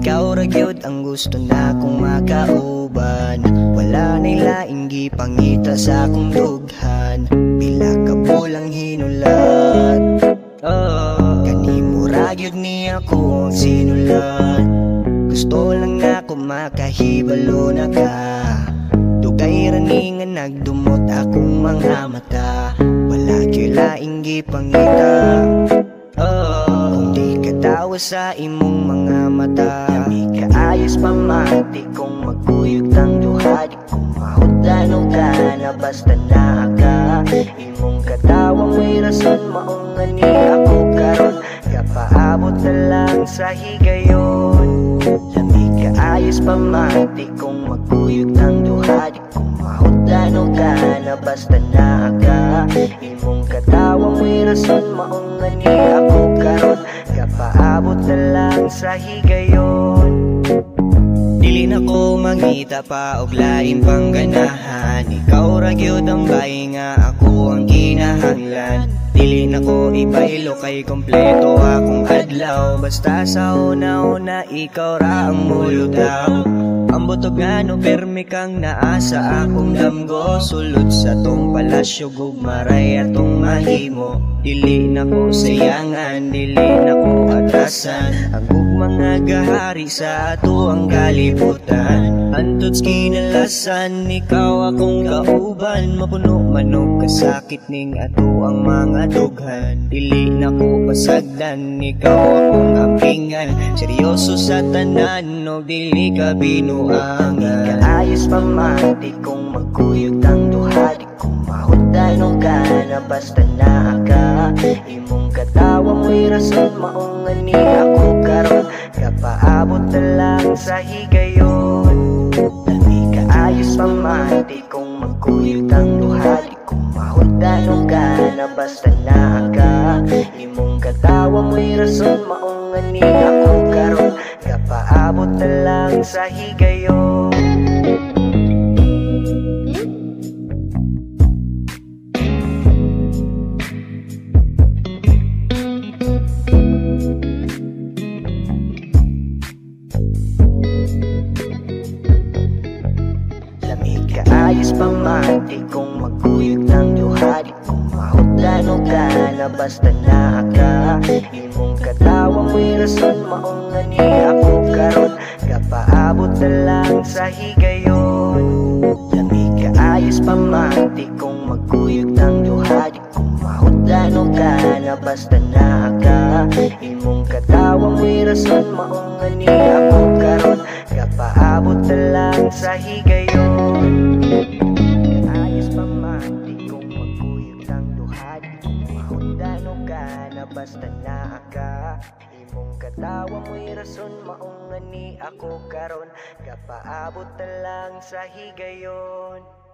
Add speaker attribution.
Speaker 1: ikaw ra gyud ang gusto na kong makauban. Wala na'y laing gipangita sa akong dughan. Pila ka bulang hinulat, kanimo ra gyud ni ako ang sinulat. Gusto lang ako makahibalo na ka. Dugay ra ni nga nagdumot akong mga mata. Wala gyud laing gipangita, kung di ka tawa sa imong mga mata. Di ka ayos pamati kung magkuyog tang duha. Di ko mahudano ka na basta naa ka. Imong katawa may rason maong nga ni ako karon. Kapaabot na lang sa higayon. Lami ka ayos pamati kung magkuyog tang duha. Di ko mahudano ka na basta naa ka. Imong katawa may rason maong nga ni ako karon. Kapaabot na lang sa higayon. Dili na ko mangita pa og lain pang ganahan. Ikaw ra gyud ang bayi nga ako ang kinahanglan. Dili na ko ipailo kay kompleto akong adlaw. Basta sa una-una ikaw ra ang muludaw. Ang butog nga no permi kang naa sa akong damgo. Sulod sa tong palasyo gugmaray atong mahimo. Dili na ko sayangan, dili na ko atrasan. Ang mga gahari sa ato ang kalibutan. Antods kinalasan, ikaw akong kauban. Mapuno manog kasakit ning ato ang mga dughan. Dili na ko pasagdan, ikaw akong ampingan. Seryoso sa tanan, no dili ka binuangan. Di ka ayos pamati kung magkuyog tang duha. Di ko mahudano ka na basta naa ka. Imong katawa mo'y rason maong nga ni ako karon. Kapaabot na lang sa higayon. Lami ka ayos pamati kung magkuyog tang duha. Di ko mahudano ka na basta naa ka. Imong katawa mo'y rason maong nga ni ako karon. Kapaabot na lang sa higayon. Ayos pamati kung magkuyog ng duha. Di ko mahudano ka na basta naa ka. Imong katawa mo'y rason maong nga ni ako karon. Kapaabot na lang sa higayon. Lami ka ayos pamati kung magkuyog ng duha. Di ko mahudano ka na basta naa ka. Imong katawa mo'y rason maong nga ni ako karon. Kapaabot na lang sa higayon. Ayos pamati kung magkuyog ng duha. Di ko mahudano ka na basta naa ka. Imong katawa mo'y rason maong nga ni ako karon. Kapaabot na lang sa higayon.